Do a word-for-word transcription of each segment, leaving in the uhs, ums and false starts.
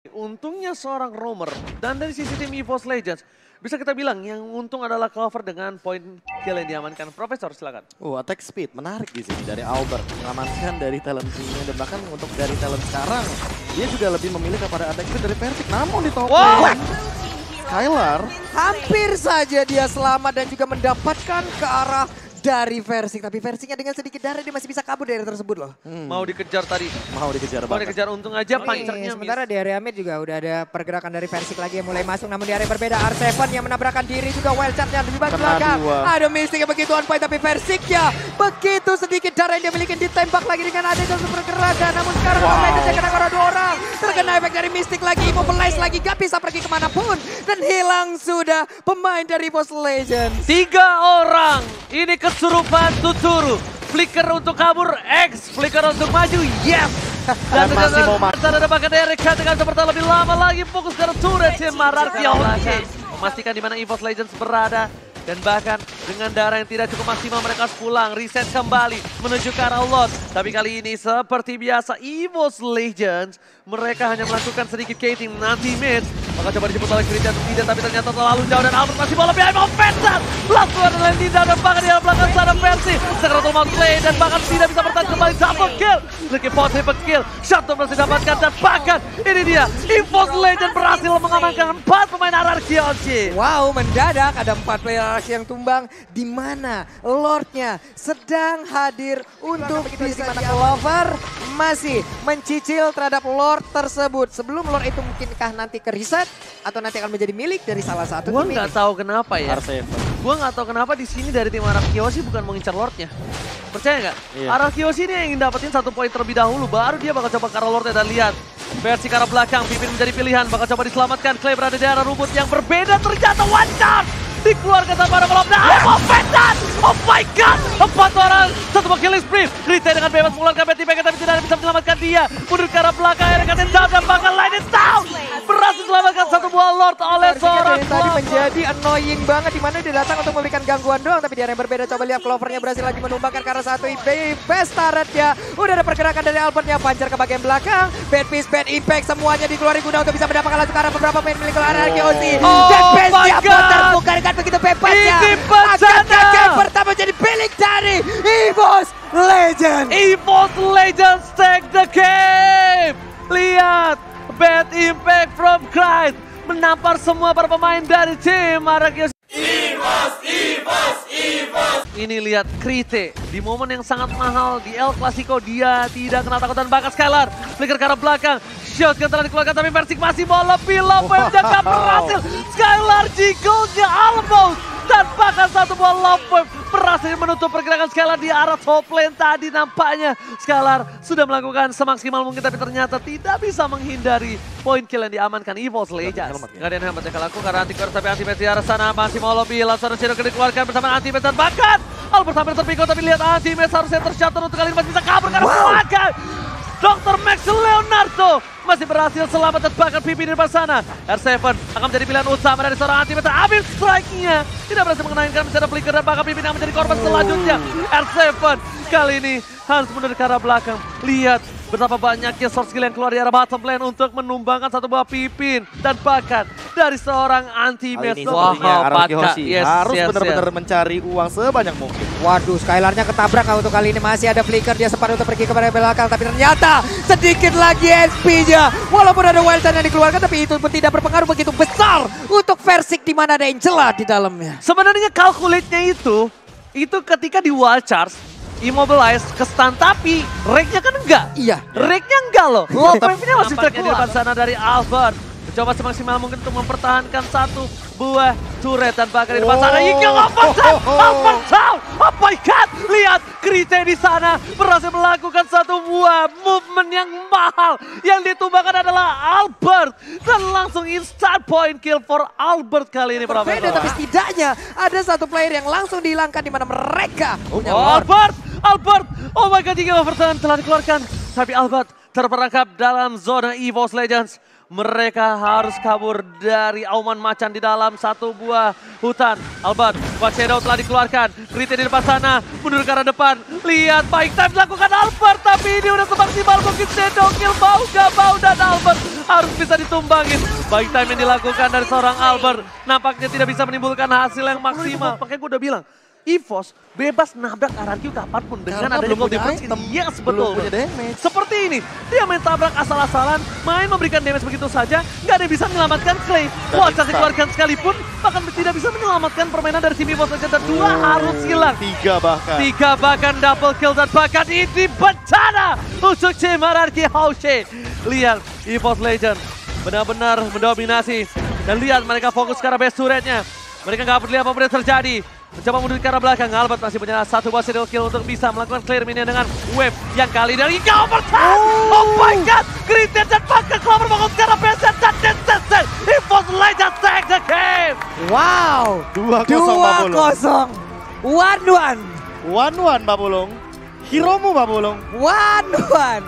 Untungnya seorang roamer dan dari sisi tim EVOS Legends bisa kita bilang yang untung adalah cover dengan poin kill yang diamankan. Profesor silakan. Oh, attack speed menarik di sini dari Albert mengamankan dari talent teamnya dan bahkan untuk dari talent sekarang dia juga lebih memilih kepada attack speed dari Vertik. Namun di top lane Skylar hampir saja dia selamat dan juga mendapatkan ke arah dari Versik, tapi Versiknya dengan sedikit darah dia masih bisa kabur dari tersebut loh. Hmm. Mau dikejar tadi. Mau dikejar Mau banget. dikejar untung aja Ini, punchernya. sementara di area mid juga udah ada pergerakan dari Versik lagi yang mulai masuk, namun di area berbeda R tujuh yang menabrakkan diri juga wild charge-nya di bagian belakang. Ada Mystic yang begitu on point, tapi Versiknya begitu sedikit darah yang dia miliki ditembak lagi dengan ada satu pergerakan. Namun sekarang wow. Legends kena karena dua orang. Terkena efek dari Mystic lagi, immobilize lagi, gak bisa pergi kemanapun. Dan hilang sudah pemain dari EVOS Legends. Tiga orang, ini kesurupan Tuturu. Flicker untuk kabur, X. Flicker untuk maju, yes. Dan masih mau makan. Ada pakai Derek dengan seperti lebih lama lagi fokus ke turret Mararki. Memastikan di mana EVOS Legends berada. Dan bahkan dengan darah yang tidak cukup maksimal mereka harus pulang, reset kembali menuju ke arah Lord. Tapi kali ini seperti biasa EVOS Legends mereka hanya melakukan sedikit gating nanti mid. Maka coba dijemput oleh Krita atau tidak, tapi ternyata terlalu jauh dan Albert masih bola behind offensive. Langsung ada Lendina dan bahkan di belakang sana Versi. Secretary Mount Play dan bahkan tidak bisa bertahan kembali. Double kill, lagi pot triple kill. Shutdown masih dapatkan dan bahkan ini dia EVOS Legends berhasil mengamankan empat pemain R R Q O G. Wow, mendadak ada empat player R R Q yang tumbang di mana Lordnya sedang hadir untuk bisa di Clover masih mencicil terhadap Lord tersebut. Sebelum Lord itu mungkinkah nanti ke reset atau nanti akan menjadi milik dari salah satu Gua tim nggak ini. tahu kenapa ya. R tujuh. Gua nggak tahu kenapa di sini dari tim R R Q O sih bukan mengincar Lordnya. Percaya nggak? Iya. R R Q O sih ini yang dapetin satu poin terlebih dahulu, baru dia bakal coba ke arah Lordnya dan lihat. Versi ke arah belakang, Pipin menjadi pilihan, bakal coba diselamatkan. Clay berada di arah rumput yang berbeda, ternyata one shot dikeluarkan tanpa ada kolom. Nah, offensive! Oh my god! Empat orang, satu buah killing spree. Rita dengan bebas mengeluarkan Betty Baker, tapi tidak ada bisa menyelamatkan dia. Mundur ke arah belakang, akhirnya kasih down dan bahkan line is down. Berhasil selamatkan satu buah Lord oleh seorang Dari tadi menjadi annoying banget, dimana dia datang untuk memberikan gangguan doang. Tapi di area yang berbeda, coba lihat Clovernya berhasil lagi menumbangkan ke arah satu I P. Best turretnya, udah ada pergerakan dari Albertnya. Pancer ke bagian belakang, bad piece, bad impact, semuanya dikeluarin guna untuk bisa mendapatkan laju ke arah beberapa pemain milik R R Q O C. Oh Dan Base-nya my pun God. terbuka dengan begitu bebasnya. Ini bencana. Akankah game pertama jadi milik dari EVOS Legends? EVOS Legends take the game. Lihat, bad impact from Christ menampar semua para pemain dari tim R R Q O C. EVOS, EVOS, EVOS. Ini lihat Krite di momen yang sangat mahal di El Clasico dia tidak kena takut dan bahkan Skylar flicker ke arah belakang. Shotgun telah dikeluarkan tapi Versik masih mau lebih lompat dan gak berhasil. Skylar jiggle-nya almost dan bahkan satu buah lompat berhasil menutup pergerakan Skylar di arah top lane tadi. Nampaknya Skylar sudah melakukan semaksimal mungkin tapi ternyata tidak bisa menghindari poin kill yang diamankan EVOS Legends. Gak ada yang hebat yang laku karena anti-core tapi anti-base di arah sana masih mau lebih. Langsung Shadow dikeluarkan bersama anti-base dan bahkan Albert hampir terpikul tapi lihat anti-base harusnya tercatat untuk kali ini masih bisa kabur karena belakang. dokter Max Leonardo masih berhasil selamat dan bahkan pipi di depan sana. R tujuh akan menjadi pilihan utama dari seorang anti-base. Ambil strike-nya. Tidak berhasil mengenaikan mencari flicker dan bahkan pipi yang menjadi korban selanjutnya. R tujuh kali ini harus mundur ke arah belakang. Lihat betapa banyaknya source skill yang keluar di arah bottom lane untuk menumbangkan satu buah pipin. Dan bahkan dari seorang anti-base. Wow, Wow, R R Q O C yes, harus yes, benar-benar yes. mencari uang sebanyak mungkin. Waduh, Skylarnya ketabrak kalau untuk kali ini masih ada flicker. Dia sempat untuk pergi kepada belakang, tapi ternyata sedikit lagi S P-nya. Walaupun ada wild yang dikeluarkan, tapi itu pun tidak berpengaruh begitu besar untuk Versik di mana ada Angela di dalamnya. Sebenarnya calculate-nya itu, itu ketika di wall charge, immobilize ke stun tapi rake-nya kan enggak. Iya. Rake-nya enggak loh. Low Tetap wave-nya masih terkeluar. Di depan sana dari Albert. Mencoba semaksimal mungkin untuk mempertahankan satu buah turret dan bahkan di depan sana Yingkyung overtime, overtime. Oh my god, lihat Krite di sana berhasil melakukan satu buah movement yang mahal. Yang ditumbangkan adalah Albert dan langsung instant point kill for Albert kali ini. Berbeda, tapi setidaknya ada satu player yang langsung dihilangkan di mana mereka punya Oh, Lord. Albert, Albert, oh my god, Yingkyung overtime telah dikeluarkan. Tapi Albert terperangkap dalam zona EVOS Legends. Mereka harus kabur dari auman macan di dalam satu buah hutan. Albert, White Shadow telah dikeluarkan. Krite di depan sana, mundur ke arah depan. Lihat, baik time dilakukan Albert, tapi ini udah semaksimal mungkin Shadow kill. Mau gak mau, dan Albert harus bisa ditumbangin. Baik time yang dilakukan dari seorang Albert, nampaknya tidak bisa menimbulkan hasil yang maksimal. Makanya gue udah bilang, EVOS bebas nabrak R R Q kapanpun dengan Karena adanya belum gold punya difference. item, Yes, belum betul. punya damage. Seperti ini, dia main tabrak asal-asalan, main memberikan damage begitu saja, nggak ada yang bisa menyelamatkan Clay. Watch dikeluarkan sekalipun, bahkan tidak bisa menyelamatkan permainan dari tim EVOS saja. Dan dua harus hilang. Tiga bahkan. Tiga bahkan double kill, dan bahkan ini bencana untuk tim R R Q Hauche. Lihat, EVOS Legend benar-benar mendominasi. Dan lihat mereka fokus ke arah base turretnya. Mereka nggak peduli apa yang terjadi. Mencoba mundur ke arah belakang, Albert masih punya satu buah shadow kill untuk bisa melakukan clear minion dengan wave yang kali dari overtime. Oh, oh my god, Krite dan bahkan Clover bangun ke arah base dan Descent. EVOS Legends take the game. Wow, Dua kosong dua Babulung. kosong, one one, One one Babulung. Hiromu Babulung. one one.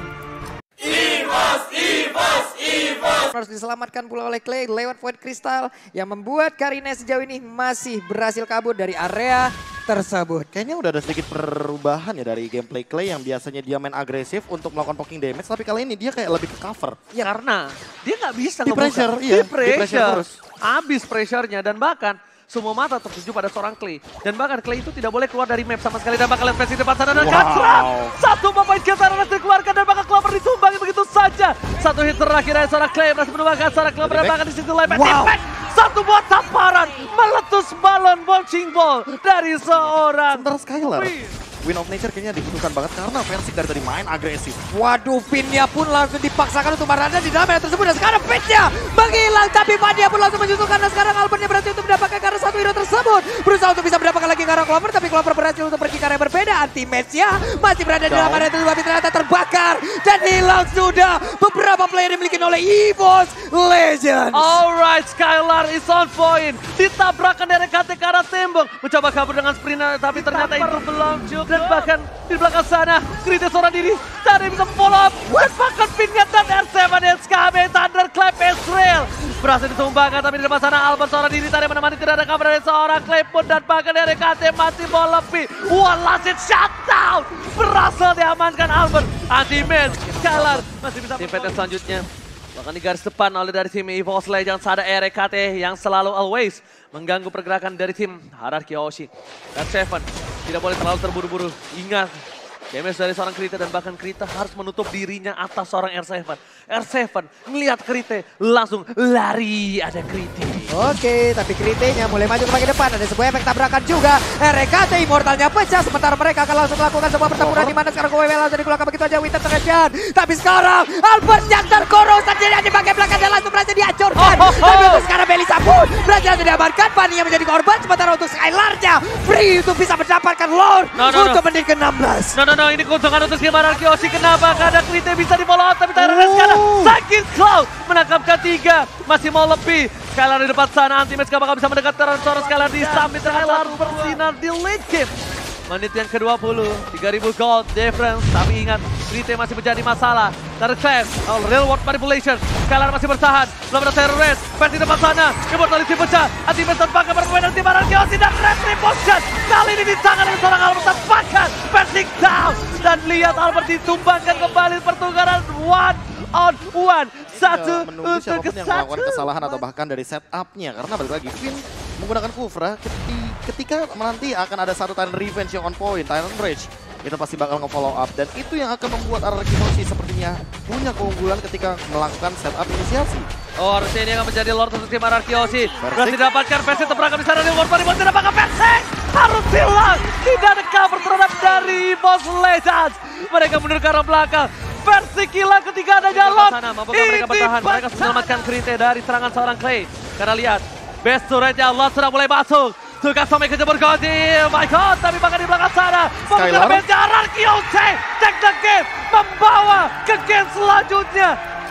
EVOS, EVOS, EVOS. Harus diselamatkan pula oleh Clay lewat Void Crystal yang membuat Karine sejauh ini masih berhasil kabur dari area tersebut. Kayaknya udah ada sedikit perubahan ya dari gameplay Clay yang biasanya dia main agresif untuk melakukan poking damage, tapi kali ini dia kayak lebih ke cover. Ya karena dia nggak bisa Di ngebuka. pressure, iya, Di di pressure pressure. terus. Habis pressure-nya, dan bahkan semua mata tertuju pada seorang Clay. Dan bahkan Clay itu tidak boleh keluar dari map sama sekali. Dan bakal lihat versi depan sana dan Wow. Katra. Satu pemain Katra dikeluarkan dan bakal Clover ditumbangi begitu saja. Satu hit terakhir dari seorang Clay berhasil menumbangkan seorang Clover dan bahkan di situ lain. Wow. Satu buat tamparan meletus balon bouncing ball dari seorang Sementara Skylar, Win. Win of Nature kayaknya dibutuhkan banget karena Versik dari tadi main agresif. Waduh, pinnya pun langsung dipaksakan untuk berada di dalam area tersebut. Dan sekarang pinnya menghilang, tapi Fadia pun langsung menyusul karena sekarang Albertnya berhasil untuk mendapatkan karena satu hero tersebut. Berusaha untuk bisa mendapatkan lagi karena Clover, tapi Clover berhasil untuk pergi ke area berbeda. Anti-match-nya masih berada di dalam area tersebut, tapi ternyata terbakar dan hilang sudah beberapa player dimiliki oleh EVOS Legends. Alright, Skylar is on point. Ditabrakan dari K T ke arah tembok. Mencoba kabur dengan sprint, tapi ternyata itu belum cukup. Dan bahkan di belakang sana, Krite seorang diri. Tadi bisa follow up. Dan bahkan pinnya dan R tujuh S K B Thunderclap Israel. Berhasil ditumbangkan, tapi di depan sana Albert seorang diri. Tadi menemani tidak ada kabar dari seorang Clay pun. Dan bahkan dari K T masih mau lebih. One last hit shutdown. Berhasil diamankan Albert. Anti-match, Skylar masih bisa. Tim P T selanjutnya. Bahkan di garis depan oleh dari tim EVOS Legends ada R K T yang selalu always mengganggu pergerakan dari tim R R Q Hauche. R tujuh tidak boleh terlalu terburu-buru. Ingat, damage dari seorang Krite dan bahkan Krite harus menutup dirinya atas seorang R tujuh. R tujuh melihat Krite langsung lari, ada Krite. Oke, tapi Krite-nya mulai maju ke bagian depan. Ada sebuah efek tabrakan juga. R K T Immortalnya pecah, sementara mereka akan langsung melakukan sebuah pertempuran di mana sekarang K W W langsung dikeluarkan begitu aja. Winter terkejar. Tapi sekarang Albert yang terkoros sendiri di bagian belakang dan langsung berhasil dihancurkan. Oh, oh, oh. Tapi untuk sekarang Melissa pun berhasil diamankan. Fanny yang menjadi korban, sementara untuk Skylar-nya free untuk bisa mendapatkan Lord No, no, untuk no. menit ke enam belas. No, no, no, ini keuntungan untuk tim R R Q Hauche. Kenapa? Karena Krite bisa di follow up, tapi Tyrannus sekarang sakit Cloud menangkap ketiga. Masih mau lebih. Skylar di depan sana, anti-match gak bakal bisa mendekat karena seorang Skylar di summit. Skylar bersinar di late game. Menit yang ke dua puluh, tiga ribu gold difference. Tapi ingat, Krite masih menjadi masalah. Dari Clash, oh, real world manipulation. Skylar masih bertahan, belum ada terrorist. Versi depan sana, immortality pecah. Anti-match terpakai bermain dari tim R R Q Hauche dan retribution. Kali ini di tangan dari seorang Albert terpakai. Versi down. Dan lihat Albert ditumbangkan kembali pertukaran one on one. Satu Menunggu untuk siapapun ke yang melakukan satu. kesalahan atau bahkan dari setupnya. Karena balik lagi, Finn menggunakan Kufra keti- ketika nanti akan ada satu Tyrant Revenge yang on point, Tyrant Rage. Itu pasti bakal nge-follow up. Dan itu yang akan membuat R R Q Hauche sepertinya punya keunggulan ketika melakukan setup inisiasi. Oh, harusnya ini akan menjadi Lord untuk tim R R Q Hauche. Berhasil didapatkan versi terperangkap di sana di World Party. Tidak bakal versi. Harus hilang. Tidak ada cover terhadap dari EVOS Legends. Mereka mundur ke arah belakang. Versi kilang ketika ada jalan. Mampukah mereka bertahan? Mereka selamatkan Krite dari serangan seorang Clay. Karena lihat, best turretnya Allah sudah mulai masuk. Tugas sampai ke jebur Godzilla. My God, tapi bahkan di belakang sana. Skylar. R R Q Hauche take the game. Membawa ke game selanjutnya.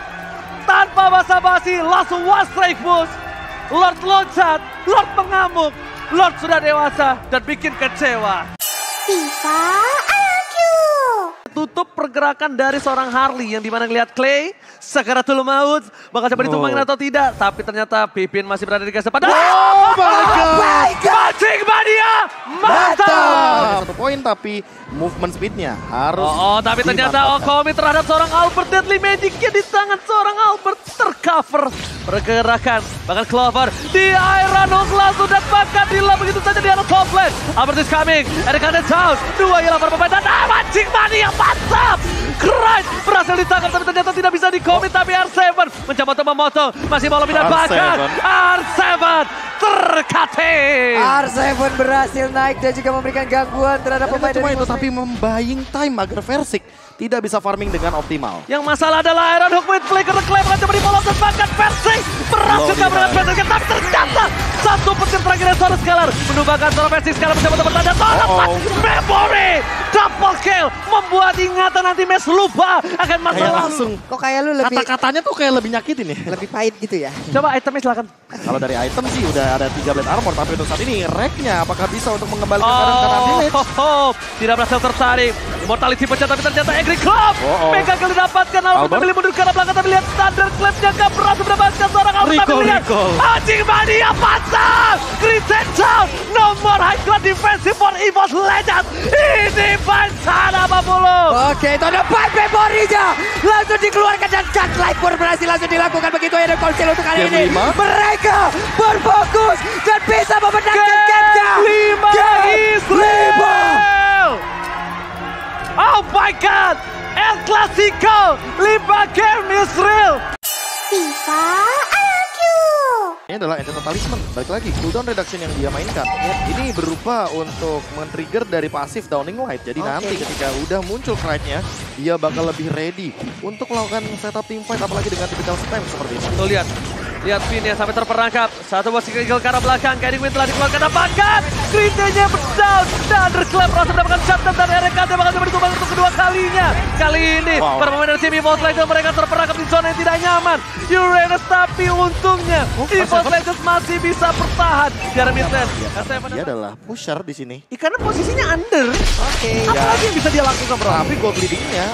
Tanpa basa-basi, langsung one strike push. Lord loncat, Lord mengamuk. Lord sudah dewasa dan bikin kecewa. FIFA I love you. menutup pergerakan dari seorang Harley yang dimana ngelihat Clay Sakaratul Maut bakal coba ditumbangin atau tidak, tapi ternyata Pipin masih berada di garis depan. Oh my god! Magic Mania mantap! Satu poin tapi movement speednya harus. Oh, oh tapi ternyata Okomi terhadap seorang Albert Deadly Magicnya di tangan seorang Albert tercover pergerakan. Bahkan Clover di Iron Hook langsung dan bahkan dilah begitu saja di arah top lane. Albert is coming, Eric Hannes down, dua hilang para pemain dan ah, Magic Mania mantap! Christ berhasil ditangkap tapi ternyata tidak bisa di-commit, tapi R tujuh mencoba untuk memotong, masih mau lebih dan bahkan R tujuh terkate. R tujuh berhasil naik dan juga memberikan gangguan terhadap Dan pemain cuma dari itu, tapi membuying time agar Versik tidak bisa farming dengan optimal. Yang masalah adalah Iron Hook with Flicker Claim akan coba di-follow dan bahkan Versik berhasil kabur dengan Versik, tapi ternyata satu petir terakhir dari seorang Scalar menumbangkan seorang Versik. Scalar mencoba untuk bertanda seorang oh, oh. Memory double kill membuat ingatan nanti Mes lupa akan masa kayak lalu. Langsung kok kayak lu lebih kata-katanya tuh kayak lebih nyakitin ya. lebih pahit gitu ya. Coba itemnya silakan. Kalau dari item sih udah ada tiga blade armor, tapi untuk saat ini Reknya apakah bisa untuk mengembalikan keadaan karena damage? Oh, oh, tidak berhasil tertarik. Immortality pecah tapi ternyata Angry Club. Oh, oh. Mega kali didapatkan. Albert memilih mundur ke arah belakang tapi lihat Thunder Clapnya gak berhasil mendapatkan seorang Albert. Tapi lihat Magic Mania pasang. Crescent down. No more high ground defensive for EVOS Legends. Ini Bansana Papulu. Oke, itu ada five memorinya. Langsung dikeluarkan dan Godlike pun berhasil langsung dilakukan. Begitu ya, ada konsil untuk kali ini. Mereka berfokus dan bisa memenangkan gamenya. lima Israel. Oh my god. El Clasico. lima game Israel. FIFA, I love you. Ini adalah Enchanted Talisman. Balik lagi, cooldown reduction yang dia mainkan. Ini berupa untuk men-trigger dari pasif Downing Light. Jadi okay. nanti ketika udah muncul Krite-nya, dia bakal lebih ready untuk melakukan setup team fight, apalagi dengan typical spam seperti ini. Tuh lihat. Lihat Finn yang sampai terperangkap. Satu buah single ke arah belakang. Kairi Win telah dikeluarkan. Dapatkan. Critenya berdown. Dan Underclap berhasil mendapatkan shutdown dari R K T. Bakal coba ditumbang untuk kedua kalinya. Kali ini wow. para pemain dari tim EVOS Legends mereka terperangkap di zona yang tidak nyaman. Uranus tapi untungnya oh, EVOS Legends masih bisa bertahan. Di arah mid lane. Dia adalah pusher di sini. Ya, karena posisinya under. Oke. Okay. Apalagi yang bisa dia lakukan bro. Tapi gold leading-nya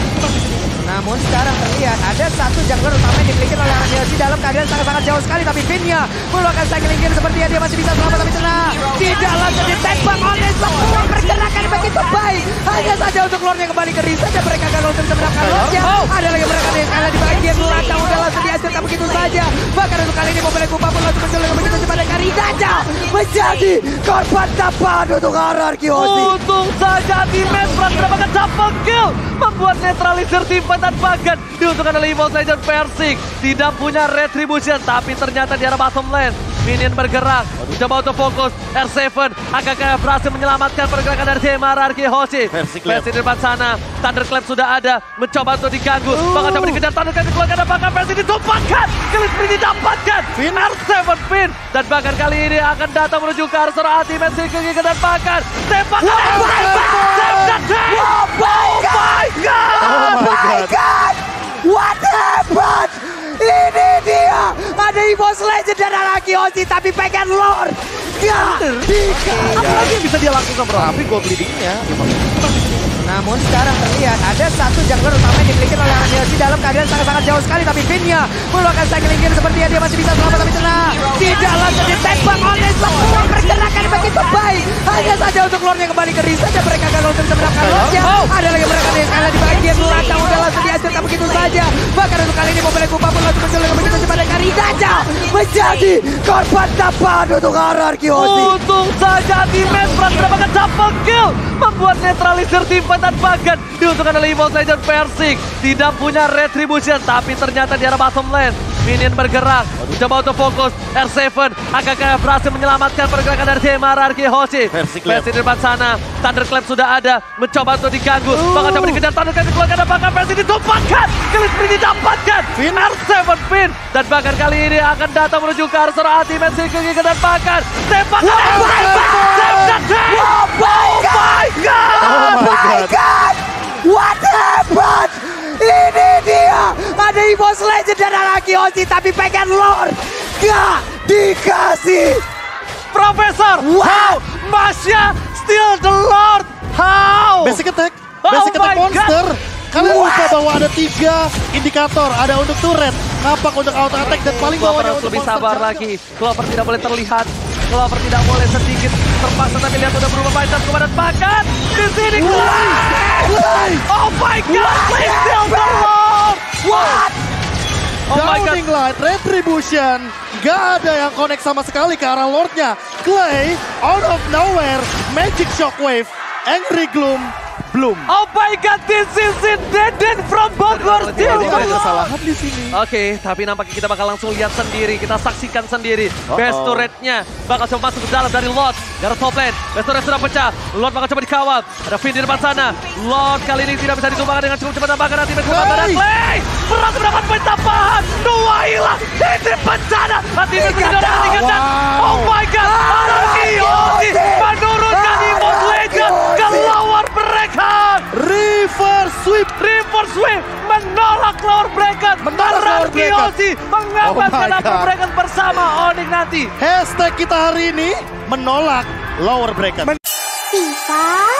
namun sekarang terlihat ada satu jungler utama yang dimiliki oleh R L C dalam keadaan sangat-sangat jauh sekali, tapi Vinnya meluangkan cycling gear sepertinya dia masih bisa selamat tapi tenang. Tidak langsung ditembak oleh semua pergerakan begitu baik. Hanya saja untuk lore-nya kembali ke Risa dan mereka gagal untuk mendapatkan lore-nya. Ada lagi mereka yang kalah di bagian belakang udah langsung dihancurkan begitu saja. Bahkan untuk kali ini mobil Kupa pun langsung muncul dengan begitu cepat dan Karidanya menjadi korban tapan untuk R R Q O C. Untung saja Dimes berhasil mendapatkan double kill membuat netralisir tim dan bahkan diuntungkan oleh EVOS Legends. Versik tidak punya retribution, tapi ternyata di arah bottom lane minion bergerak, coba untuk fokus. R tujuh agak berhasil menyelamatkan pergerakan dari tim R R Q O C. Versik di depan sana, Thunderclap sudah ada, mencoba untuk diganggu, bakal coba dikejar Thunderclap dikeluarkan dan bahkan Versik ditumpahkan, kali ini didapatkan R tujuh Pin, dan bahkan kali ini akan datang menuju ke arah seorang ultimate Silky dan bahkan tembakan oh my god, oh my god, oh my god, what happened? Ini dia, ada EVOS Legends dan R R Q O C tapi pengen lore. Gak dikasih. Apalagi yang bisa dia lakukan bro. Tapi gold leading-nya namun sekarang terlihat ada satu jungler utama yang dimiliki oleh R L C dalam keadaan sangat-sangat jauh sekali, tapi Vinnya meluangkan cycling gear sepertinya dia masih bisa selamat tapi tenang. Tidak langsung ditembak oleh semua pergerakan begitu baik. Hanya saja untuk lore-nya kembali ke Risa dan mereka gagal untuk mendapatkan lore-nya. Ada lagi mereka yang kalah di bagian belakang udah langsung dihancurkan begitu saja. Bahkan untuk kali ini mobil Kupa pun langsung muncul dengan begitu cepat dan Karidanya menjadi korban tapan untuk R R Q O C. Untung saja Dimes berhasil mendapatkan double kill membuat netralisir tim dan bahkan diuntungkan oleh EVOS Legends. Versik tidak punya retribution, tapi ternyata di arah bottom lane minion bergerak, coba untuk fokus. R tujuh agak berhasil menyelamatkan pergerakan dari tim R R Q O C. Versik di depan sana, Thunderclap sudah ada, mencoba untuk diganggu, bakal coba dikejar Thunderclap dikeluarkan dan bahkan Versik ditumpahkan, kali ini didapatkan R tujuh Pin, dan bahkan kali ini akan datang menuju ke arah seorang ultimate Silky dan bahkan tembakan oh my god, oh my god, oh my god, what happened? Ini dia, ada EVOS Legends dan R R Q O C tapi pengen lore. Gak dikasih. Profesor, wow, Masya still the Lord, how? Basic attack, oh basic attack monster. God. ada tiga indikator. Ada untuk turret, napak untuk auto attack, dan paling Clover bawahnya harus untuk lebih monster sabar jungle. lagi. Clover tidak boleh terlihat. Clover tidak boleh sedikit terpaksa, tapi lihat udah berubah banyak kepada Bakat. Di sini Clay. Oh my god, Clay still berlong. What? Oh my god. Downing Light, Retribution. Gak ada yang connect sama sekali ke arah Lordnya. Clay, out of nowhere, Magic Shockwave, Angry Gloom, Bloom. Oh my god, this is it. Deden from Bogor still Tidak ada berlong. kesalahan di sini. Oke, tapi nampaknya kita bakal langsung lihat sendiri. Kita saksikan sendiri. Uh-oh. Best turretnya bakal coba masuk ke dalam dari Lord. Dari top lane. Best turret sudah pecah. Lord bakal coba dikawal. Ada Finn di depan sana. Lord kali ini tidak bisa ditumbangkan dengan cukup cepat. Tampakkan nanti bersama pada Clay. Berhasil mendapat poin tambahan. Dua hilang. Titip bencana. Nanti bersama dengan tiga dan. Oh my god. Araki menurunkan emote Legend ke lower bracket. River Sweep. River Sweep menolak lower bracket. Menolak lower bracket. Araki mengamankan Oh my upper God. bracket bersama Onyx nanti. Hashtag kita hari ini menolak lower bracket. FIFA